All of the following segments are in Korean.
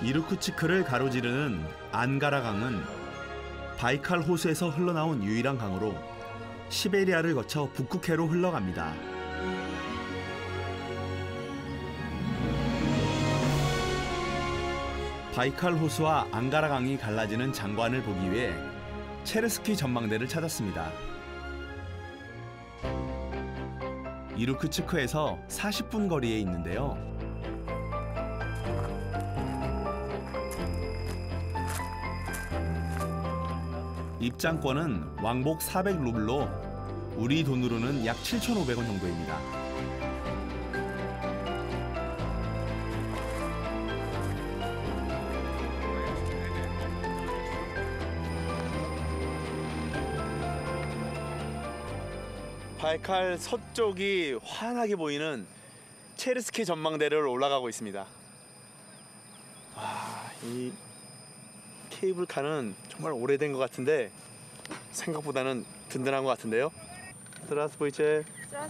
이르쿠츠크를 가로지르는 안가라강은 바이칼 호수에서 흘러나온 유일한 강으로 시베리아를 거쳐 북극해로 흘러갑니다. 바이칼 호수와 안가라강이 갈라지는 장관을 보기 위해 체르스키 전망대를 찾았습니다. 이르쿠츠크에서 40분 거리에 있는데요. 입장권은 왕복 400루블로 우리 돈으로는 약 7,500원 정도입니다. 바이칼 서쪽이 환하게 보이는 체르스키 전망대를 올라가고 있습니다. 이 케이블카는 정말 오래된 것 같은데 생각보다는 든든한 것 같은데요. Здравствуйте.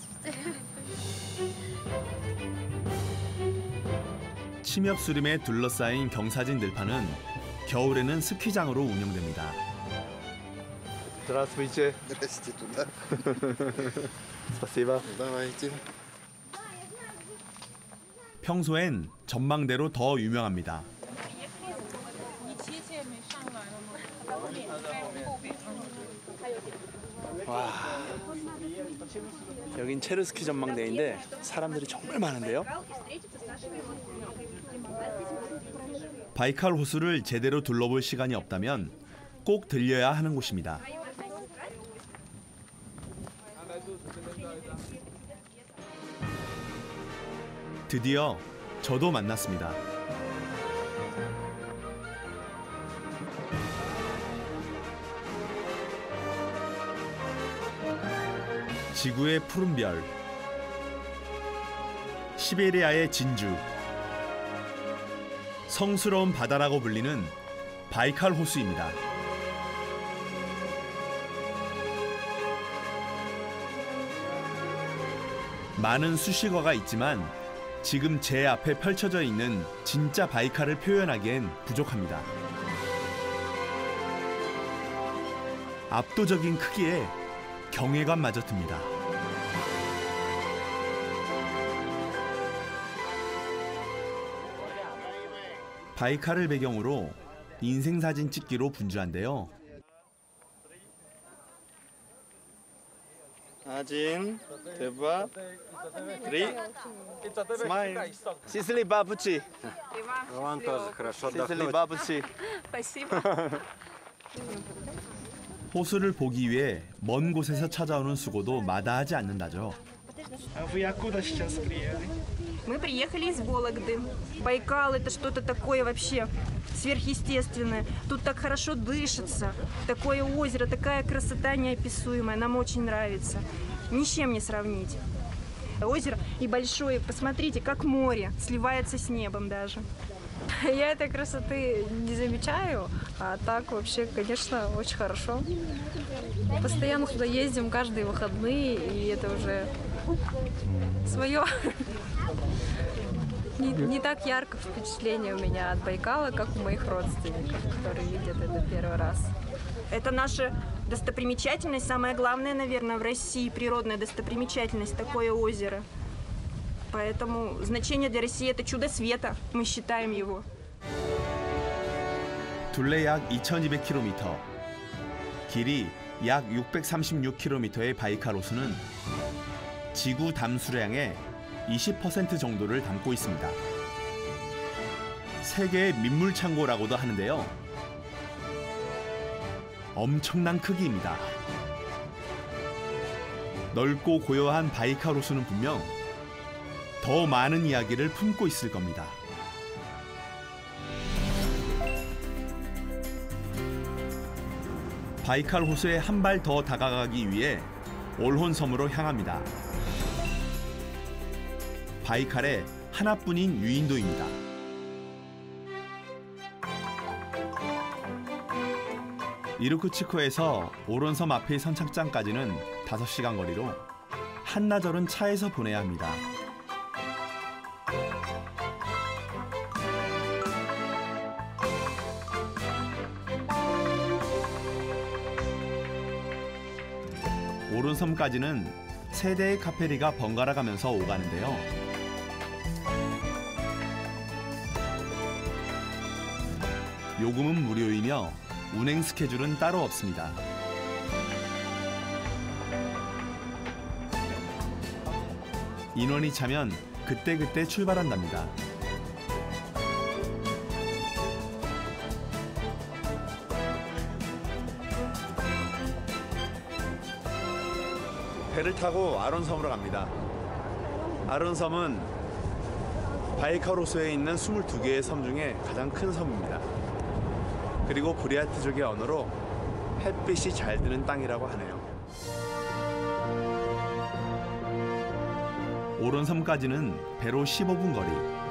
침엽수림에 둘러싸인 경사진 들판은 겨울에는 스키장으로 운영됩니다. Здравствуйте. Здрасте туда. Спасибо. Давайте. 평소엔 전망대로 더 유명합니다. 와, 여긴 체르스키 전망대인데 사람들이 정말 많은데요. 바이칼 호수를 제대로 둘러볼 시간이 없다면 꼭 들려야 하는 곳입니다. 드디어 저도 만났습니다. 지구의 푸른 별, 시베리아의 진주, 성스러운 바다라고 불리는 바이칼 호수입니다. 많은 수식어가 있지만 지금 제 앞에 펼쳐져 있는 진짜 바이칼을 표현하기엔 부족합니다. 압도적인 크기에 경외감마저 듭니다. 바이칼을 배경으로 인생사진 찍기로 분주한데요. 사진, 대박, три, смайл. Сисли бабучи. Вам тоже хорошо Сисли бабучи. Спасибо. 호수를 보기 위해 먼 곳에서 찾아오는 수고도 마다하지 않는다죠. Мы приехали из Вологды. Байкал — это что-то такое вообще сверхъестественное. Тут так хорошо дышится. Такое озеро, такая красота неописуемая. Нам очень нравится. Ни с чем не сравнить. Озеро и большое, посмотрите, как море, сливается с небом даже. Я этой красоты не замечаю, а так вообще, конечно, очень хорошо. Постоянно сюда ездим каждые выходные, и это уже свое. Не так ярко впечатление у меня от Байкала, как у моих родственников, которые видят это первый раз. Это наша достопримечательность, самая главная, наверное, в России природная достопримечательность, такое озеро. Поэтому значение для России — это чудо света, мы считаем его. 둘레 약 2,200km, 길이 약 636km의 바이칼 호수는 지구 담수량의 20% 정도를 담고 있습니다. 세계의 민물 창고라고도 하는데요. 엄청난 크기입니다. 넓고 고요한 바이칼 호수는 분명 더 많은 이야기를 품고 있을 겁니다. 바이칼 호수에 한 발 더 다가가기 위해 올혼섬으로 향합니다. 바이칼의 하나뿐인 유인도입니다. 이르쿠츠크에서 오론섬 앞의 선착장까지는 5시간 거리로 한나절은 차에서 보내야 합니다. 오론섬까지는 세 대의 카페리가 번갈아 가면서 오가는데요. 요금은 무료이며 운행 스케줄은 따로 없습니다. 인원이 차면 그때그때 출발한답니다. 배를 타고 아론섬으로 갑니다. 아론섬은 바이칼 호수에 있는 22개의 섬 중에 가장 큰 섬입니다. 그리고 부리아트족의 언어로 햇빛이 잘 드는 땅이라고 하네요. 오론섬까지는 배로 15분 거리.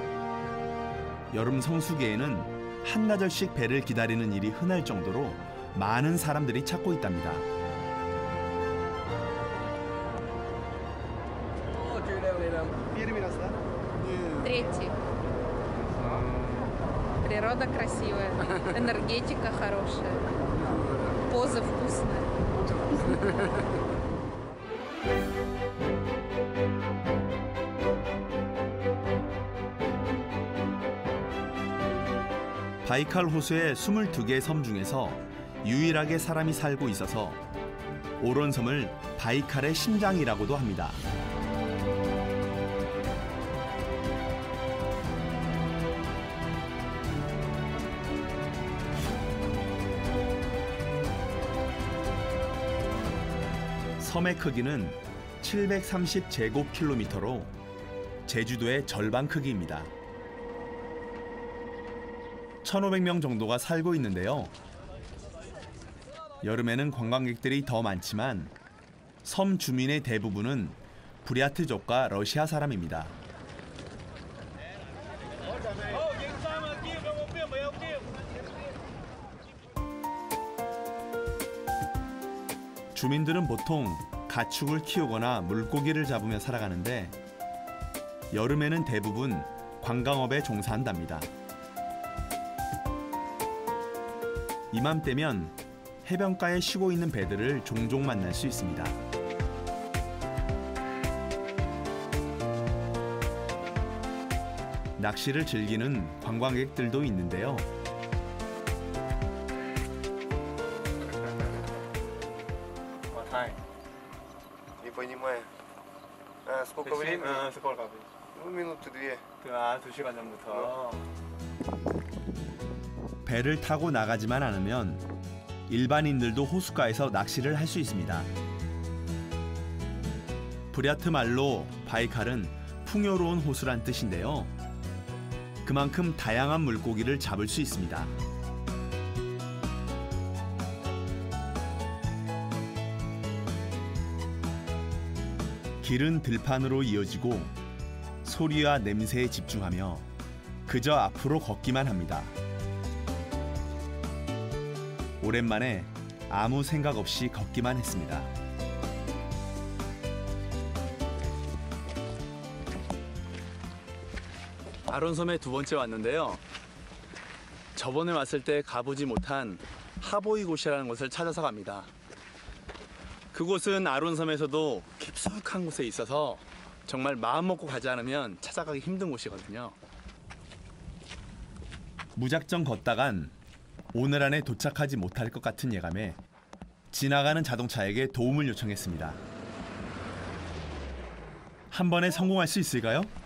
여름 성수기에는 한나절씩 배를 기다리는 일이 흔할 정도로 많은 사람들이 찾고 있답니다. Третий. Природа красивая, энергетика хорошая, поза вкусная. 바이칼 호수의 22개 섬 중에서 유일하게 사람이 살고 있어서 오론섬을 바이칼의 심장이라고도 합니다. 섬의 크기는 730제곱킬로미터로 제주도의 절반 크기입니다. 1,500명 정도가 살고 있는데요. 여름에는 관광객들이 더 많지만 섬 주민의 대부분은 부리아트족과 러시아 사람입니다. 주민들은 보통 가축을 키우거나 물고기를 잡으며 살아가는데 여름에는 대부분 관광업에 종사한답니다. 이맘때면 해변가에 쉬고 있는 배들을 종종 만날 수 있습니다. 낚시를 즐기는 관광객들도 있는데요. Не понимаю. Сколько времени? сколько? Ну, минуты две. 2시간 전부터. 배를 타고 나가지만 않으면 일반인들도 호숫가에서 낚시를 할 수 있습니다. 부리아트 말로 바이칼은 풍요로운 호수란 뜻인데요. 그만큼 다양한 물고기를 잡을 수 있습니다. 길은 들판으로 이어지고 소리와 냄새에 집중하며 그저 앞으로 걷기만 합니다. 오랜만에 아무 생각 없이 걷기만 했습니다. 아론섬에 두 번째 왔는데요. 저번에 왔을 때 가보지 못한 하보이 곳이라는 곳을 찾아서 갑니다. 그곳은 아론섬에서도 깊숙한 곳에 있어서 정말 마음 먹고 가지 않으면 찾아가기 힘든 곳이거든요. 무작정 걷다간 오늘 안에 도착하지 못할 것 같은 예감에 지나가는 자동차에게 도움을 요청했습니다. 한 번에 성공할 수 있을까요?